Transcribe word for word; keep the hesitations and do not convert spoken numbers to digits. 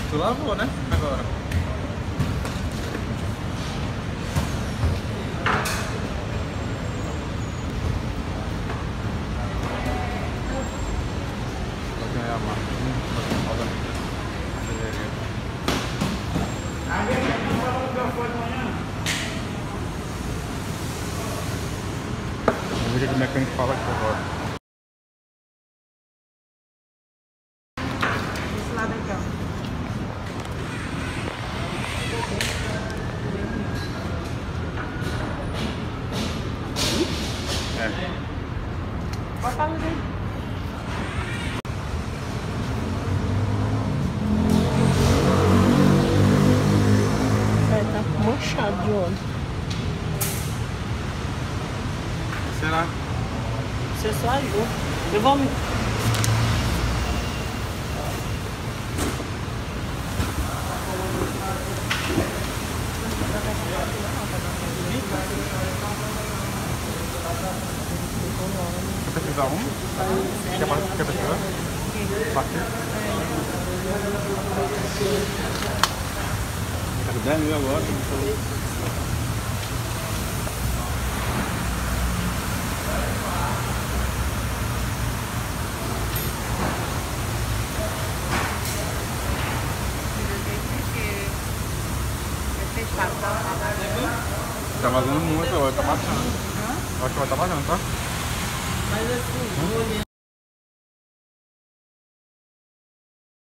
Tu lavou, né? Agora. Vou ganhar a marca. Roda. Vamos ver o que o mecânico fala aqui agora. Desse lado aqui, ó. É. Bota a luz aí. É, tá manchado de óleo. Será? Você só ajuda. Eu vou me... Quer pesquisar um? Quer, quer pesquisar? Partiu? Quero dez mil agora. Tá vazando muito, vai tá baixando. Acho que vai tá baixando, tá? Mas assim,